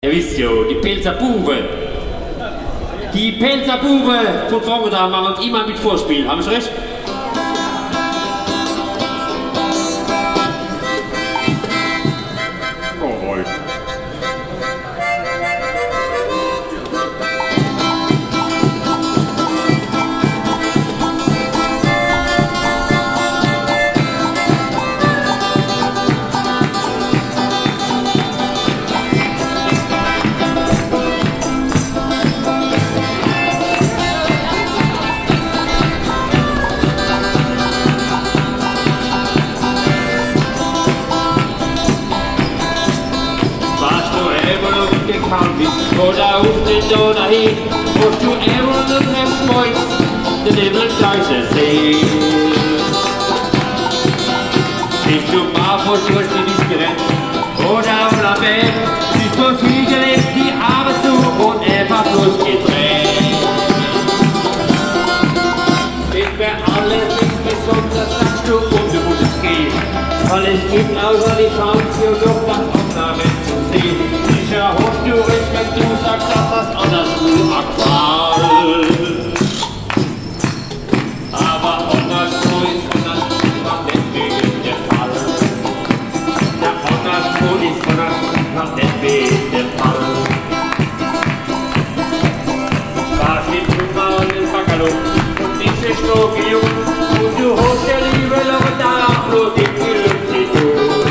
Ihr wisst ja, die Pelzer Bube. Die Pelzer Bube von vorne da machen uns immer mit Vorspiel. Haben Sie recht? Oh, Wolf. Oder auf den Donau hin, musst du immer noch im Schmolz den Nebelgleiche sehen. Bist du barfuß durch die Wies gerannt oder auf der Welt, siehst du Fliege legt die Arme zu und einfach durchgedreht. Ist mir alles nichts Besonderes, sagst du, und du musst es gehen, weil es gibt außer die Chance, hier doch das andere zu sehen. Sicher holst du recht, wenn du sagst, dass das anderswo aktuell. Aber anderswo ist anderswo nicht wegen der Fall. Der anderswo ist anderswo nicht wegen der Fall. Da steht du mal den Backerlo und diese Schnucke jung und du holst der Liebe noch da bloß die Gelüste.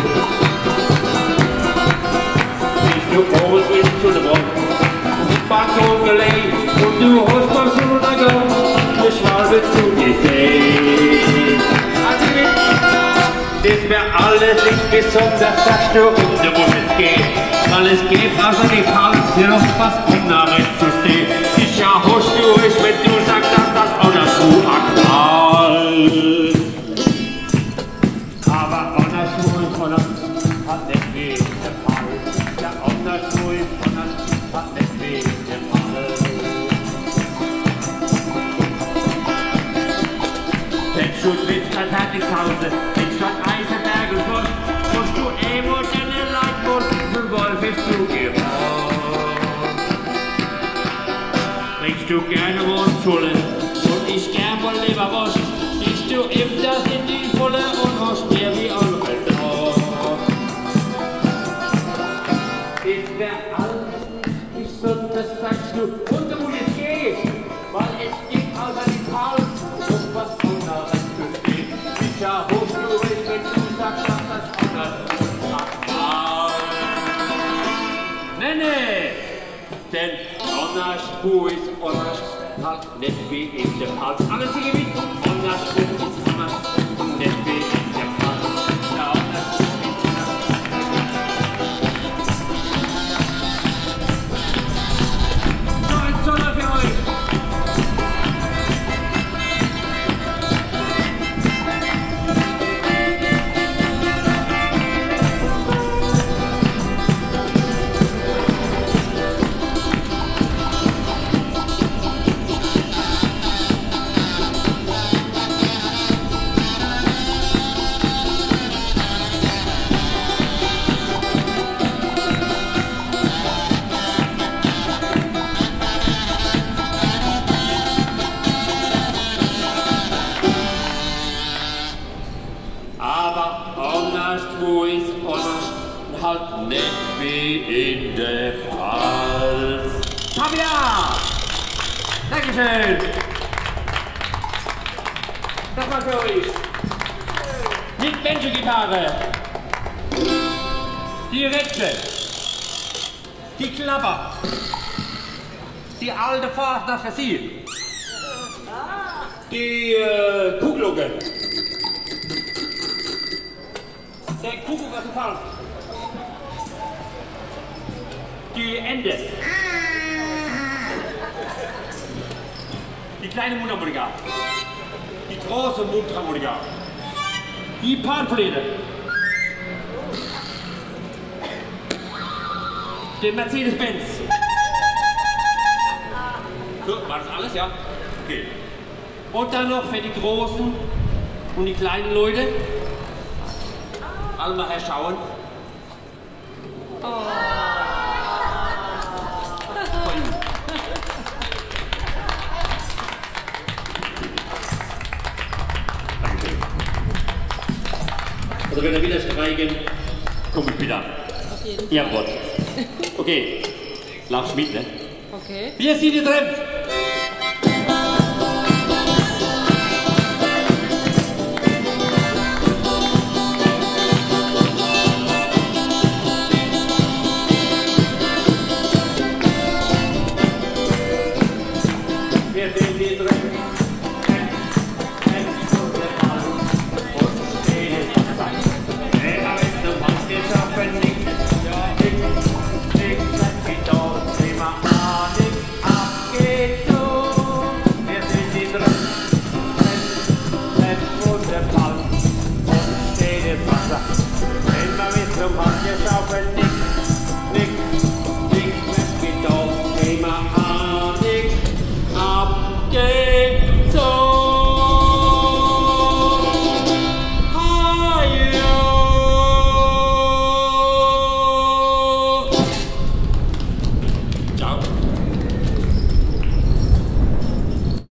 Du kommst mit zu der Brot, die Backung gelegt und du holst mal so runtergegangen, die Schwalbe zu dir sehen. Also das wär alles nicht besonders, sagst du, und du musst es gehen, weil es geht außer die Hals, hier noch was anderes zu stehen. Sicher holst du es, wenn du sagst, dass das anderswo aktuell. Aber anderswo ist anderswo, hat nicht weh. Hause, in Stadt Eisenberg und Bosch, musst du immer deine Leitmund für Wolf ist du geworden. Trinkst du gerne Mundschule und ich gern wohl Leberwurst, siehst du eben das in die Volle und hast mir wie Onkel drauf. Ist der alles nicht so, das sagst du, und du musst es gehen, weil es gibt außer die Paul und was anderes. Ja, holst du es, wenn du sagst, dass das andere aktuell. Nee, denn anderswo ist anders, halt nicht wie in dem Hals. Alles hier mit, anderswo ist anders, nicht wie in dem Hals. Ja, anderswo ist anders. So, ein Zoller für euch. Halt nicht wie in der Pfalz. Fabia! Dankeschön! Das war für euch. Mit Menschengitarre. Die Rätsel. Die Klapper. Die alte Fahrt nach Fossil. Die Kuhglocke. Der Kuckuck aus dem Fall. Die Ente. Die kleine Mundharmonika. Die große Mundharmonika. Die Panflöte. Den Mercedes-Benz. So, war das alles, ja? Okay. Und dann noch für die großen und die kleinen Leute. Alle mal herschauen. Oh. wieder streiken, komm ich wieder. Auf jeden Fall. Jawohl. Okay, laufst mit, ne? Okay. Wir sind die drin.